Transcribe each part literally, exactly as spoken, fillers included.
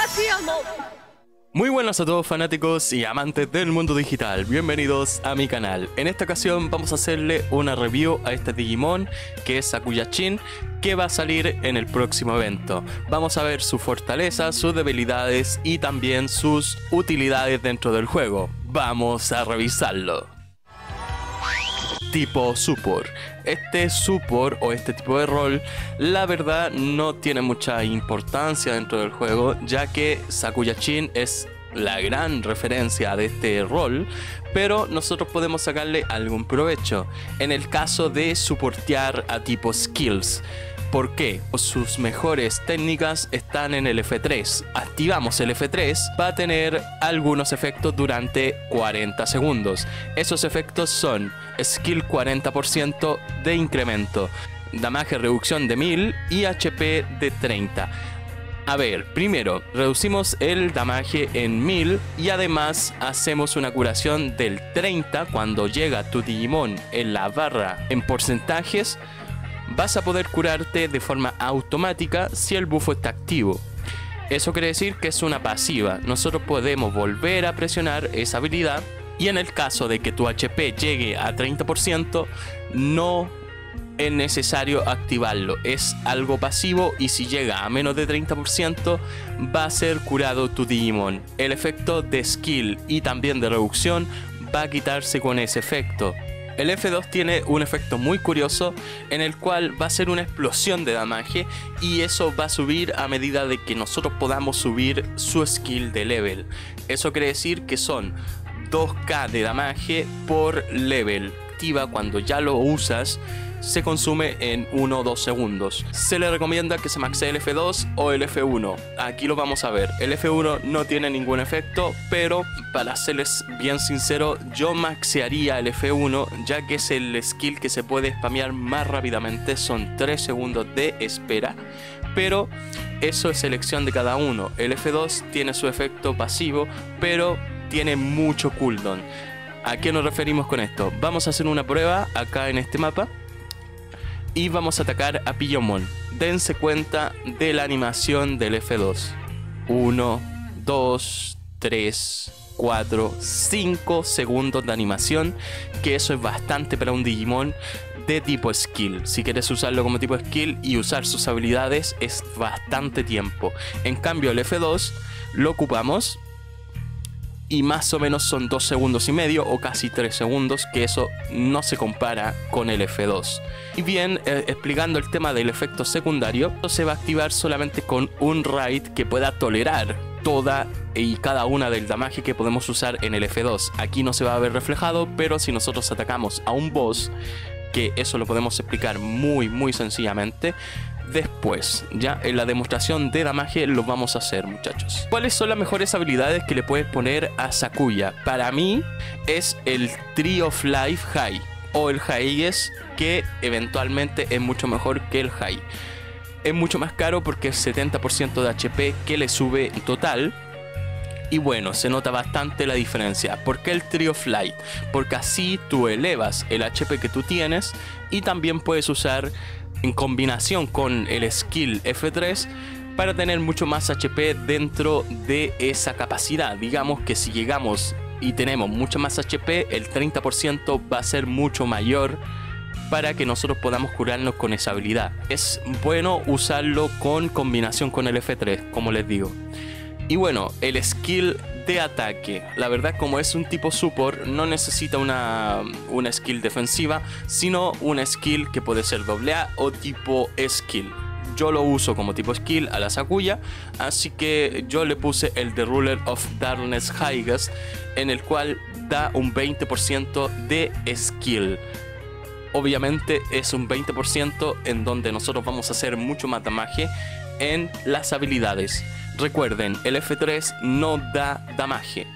Muy buenas a todos fanáticos y amantes del mundo digital, bienvenidos a mi canal. En esta ocasión vamos a hacerle una review a este Digimon que es Sakuya-chin, que va a salir en el próximo evento. Vamos a ver sus fortalezas, sus debilidades y también sus utilidades dentro del juego. Vamos a revisarlo. Tipo support. Este support o este tipo de rol, la verdad no tiene mucha importancia dentro del juego, ya que Sakuya-chin es la gran referencia de este rol, pero nosotros podemos sacarle algún provecho en el caso de soportear a tipo skills. ¿Por qué? Sus mejores técnicas están en el F tres. Activamos el F tres, va a tener algunos efectos durante cuarenta segundos. Esos efectos son skill cuarenta por ciento de incremento, damage reducción de mil y H P de treinta. A ver, primero reducimos el damage en mil y además hacemos una curación del treinta. Cuando llega tu Digimon en la barra en porcentajes, vas a poder curarte de forma automática si el bufo está activo. Eso quiere decir que es una pasiva. Nosotros podemos volver a presionar esa habilidad y en el caso de que tu H P llegue a treinta por ciento no es necesario activarlo. Es algo pasivo y si llega a menos de treinta por ciento va a ser curado tu Digimon. El efecto de skill y también de reducción va a quitarse con ese efecto. El F dos tiene un efecto muy curioso en el cual va a ser una explosión de damage y eso va a subir a medida de que nosotros podamos subir su skill de level. Eso quiere decir que son dos K de damage por level. Activa cuando ya lo usas, se consume en uno o dos segundos. Se le recomienda que se maxee el F dos o el F uno. Aquí lo vamos a ver. El F uno no tiene ningún efecto, pero para serles bien sincero, yo maxearía el F uno, ya que es el skill que se puede spamear más rápidamente. Son tres segundos de espera, pero eso es elección de cada uno. El F dos tiene su efecto pasivo, pero tiene mucho cooldown. ¿A qué nos referimos con esto? Vamos a hacer una prueba acá en este mapa y vamos a atacar a Pillomon. Dense cuenta de la animación del F dos. uno, dos, tres, cuatro, cinco segundos de animación, que eso es bastante para un Digimon de tipo skill. Si quieres usarlo como tipo skill y usar sus habilidades es bastante tiempo. En cambio el F dos lo ocupamos y más o menos son dos segundos y medio o casi tres segundos, que eso no se compara con el F dos. Y bien, eh, explicando el tema del efecto secundario, se va a activar solamente con un raid que pueda tolerar toda y cada una del damage que podemos usar en el F dos. Aquí no se va a ver reflejado, pero si nosotros atacamos a un boss, que eso lo podemos explicar muy muy sencillamente después, ya en la demostración de damage lo vamos a hacer, muchachos. ¿Cuáles son las mejores habilidades que le puedes poner a Sakuya? Para mí es el Tree of Life High o el Highest, que eventualmente es mucho mejor que el High. Es mucho más caro porque es setenta por ciento de H P que le sube en total. Y bueno, se nota bastante la diferencia. ¿Por qué el Tree of Light? Porque así tú elevas el H P que tú tienes y también puedes usar en combinación con el skill F tres para tener mucho más H P dentro de esa capacidad. Digamos que si llegamos y tenemos mucho más H P, el treinta por ciento va a ser mucho mayor para que nosotros podamos curarnos con esa habilidad. Es bueno usarlo con combinación con el F tres, como les digo. Y bueno, el skill de ataque, la verdad, como es un tipo support, no necesita una, una skill defensiva, sino una skill que puede ser doble A o tipo skill. Yo lo uso como tipo skill a la Sakuya, así que yo le puse el The Ruler of Darkness Highest, en el cual da un veinte por ciento de skill. Obviamente es un veinte por ciento en donde nosotros vamos a hacer mucho más damage en las habilidades. Recuerden, el F tres no da damage.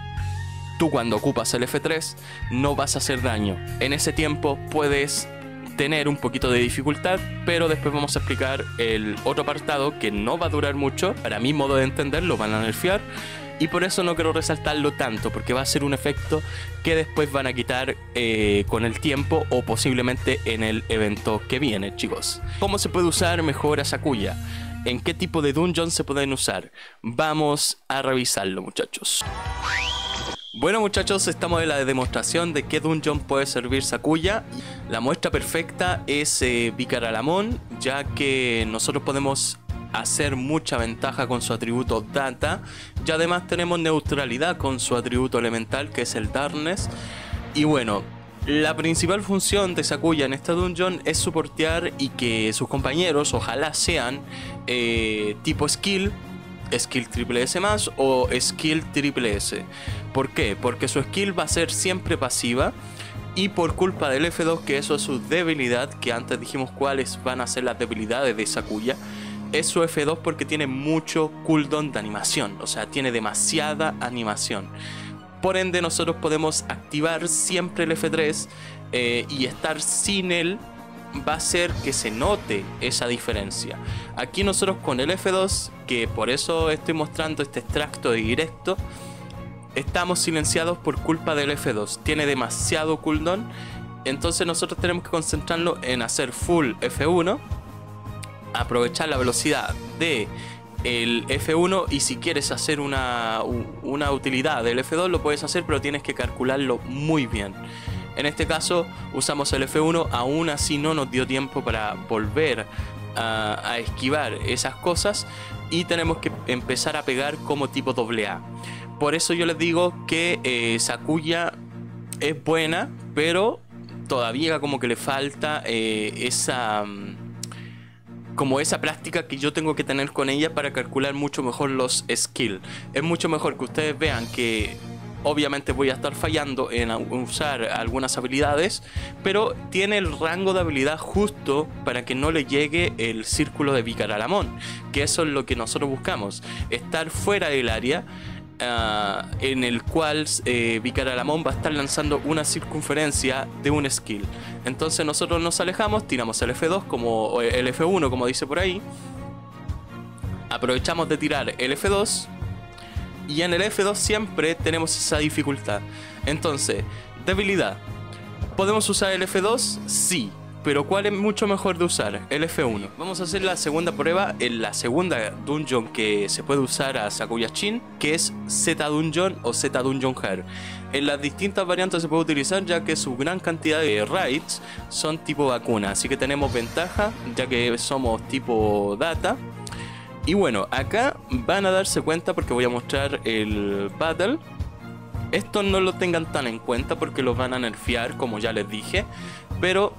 Tú cuando ocupas el F tres no vas a hacer daño. En ese tiempo puedes tener un poquito de dificultad, pero después vamos a explicar el otro apartado que no va a durar mucho. Para mi modo de entender lo van a nerfear y por eso no quiero resaltarlo tanto, porque va a ser un efecto que después van a quitar eh, con el tiempo o posiblemente en el evento que viene, chicos. ¿Cómo se puede usar mejor a Sakuya? en qué tipo de dungeon se pueden usar. Vamos a revisarlo, muchachos. Bueno, muchachos, estamos en la demostración de qué dungeon puede servir Sakuya. La muestra perfecta es eh, Vikaralamon, ya que nosotros podemos hacer mucha ventaja con su atributo Data, y además tenemos neutralidad con su atributo elemental, que es el Darkness. Y bueno, la principal función de Sakuya en esta dungeon es soportear y que sus compañeros ojalá sean eh, tipo skill, skill triple S más o skill triple S. ¿Por qué? Porque su skill va a ser siempre pasiva, y por culpa del F dos, que eso es su debilidad, que antes dijimos cuáles van a ser las debilidades de Sakuya, es su F dos porque tiene mucho cooldown de animación, o sea, tiene demasiada animación. Por ende, nosotros podemos activar siempre el F tres eh, y estar sin él va a hacer que se note esa diferencia. Aquí nosotros con el F dos, que por eso estoy mostrando este extracto de directo, estamos silenciados por culpa del F dos. Tiene demasiado cooldown, entonces nosotros tenemos que concentrarnos en hacer full F uno, aprovechar la velocidad de el F uno, y si quieres hacer una, una utilidad del F dos lo puedes hacer, pero tienes que calcularlo muy bien. En este caso usamos el F uno, aún así no nos dio tiempo para volver a, a esquivar esas cosas, y tenemos que empezar a pegar como tipo doble A. Por eso yo les digo que eh, Sakuya es buena, pero todavía como que le falta eh, esa... como esa práctica que yo tengo que tener con ella para calcular mucho mejor los skills. Es mucho mejor que ustedes vean que obviamente voy a estar fallando en usar algunas habilidades, pero tiene el rango de habilidad justo para que no le llegue el círculo de Vikaralamon, que eso es lo que nosotros buscamos, estar fuera del área Uh, en el cual eh, Vikaralamon va a estar lanzando una circunferencia de un skill. Entonces nosotros nos alejamos, tiramos el F dos como, o el F uno como dice por ahí, aprovechamos de tirar el F dos, y en el F dos siempre tenemos esa dificultad. Entonces, debilidad, ¿podemos usar el F dos? Sí. Pero ¿cuál es mucho mejor de usar? El F uno. Vamos a hacer la segunda prueba en la segunda dungeon que se puede usar a Sakuya-chin, que es Z Dungeon o Z Dungeon Hair. En las distintas variantes se puede utilizar, ya que su gran cantidad de raids son tipo vacuna, así que tenemos ventaja ya que somos tipo data. Y bueno, acá van a darse cuenta porque voy a mostrar el battle. Esto no lo tengan tan en cuenta porque los van a nerfear, como ya les dije, pero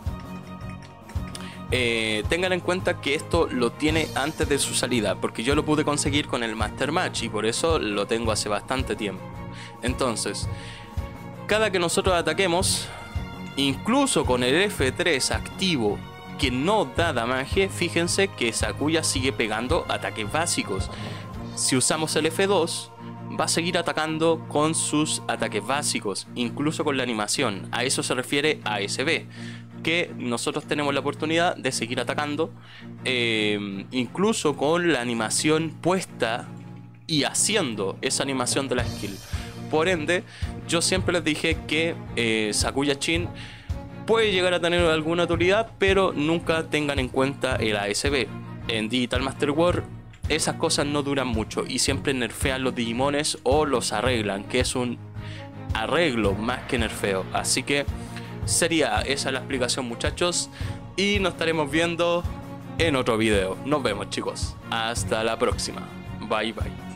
Eh, tengan en cuenta que esto lo tiene antes de su salida, porque yo lo pude conseguir con el Master Match y por eso lo tengo hace bastante tiempo. Entonces, cada que nosotros ataquemos, incluso con el F tres activo que no da damage, fíjense que Sakuya sigue pegando ataques básicos. Si usamos el F dos, va a seguir atacando con sus ataques básicos, incluso con la animación. A eso se refiere A S B, que nosotros tenemos la oportunidad de seguir atacando eh, incluso con la animación puesta y haciendo esa animación de la skill. Por ende, yo siempre les dije que eh, Sakuya-chin puede llegar a tener alguna utilidad, pero nunca tengan en cuenta el A S B. En Digital Master War esas cosas no duran mucho y siempre nerfean los Digimones o los arreglan, que es un arreglo más que nerfeo. Así que sería esa la explicación, muchachos, y nos estaremos viendo en otro video. Nos vemos, chicos, hasta la próxima, bye bye.